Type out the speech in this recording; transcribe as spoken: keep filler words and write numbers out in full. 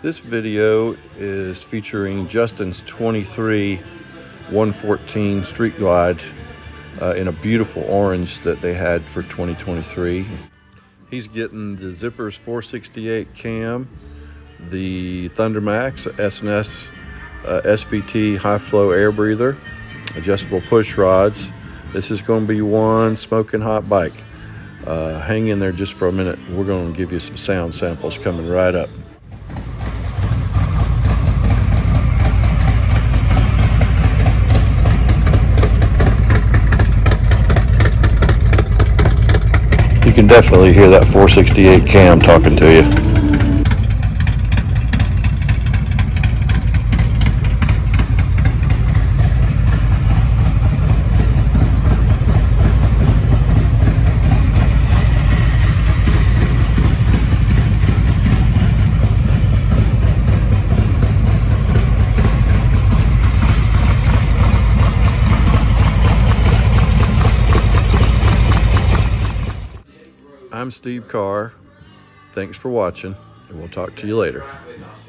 This video is featuring Justin's twenty-three one fourteen Streetglide uh, in a beautiful orange that they had for twenty twenty-three. He's getting the Zippers four sixty-eight cam, the Thundermax S and S uh, S V T high flow air breather, adjustable push rods. This is going to be one smoking hot bike. Uh, hang in there just for a minute. We're going to give you some sound samples coming right up. You can definitely hear that four sixty-eight cam talking to you. I'm Steve Carr. Thanks for watching, and we'll talk to you later.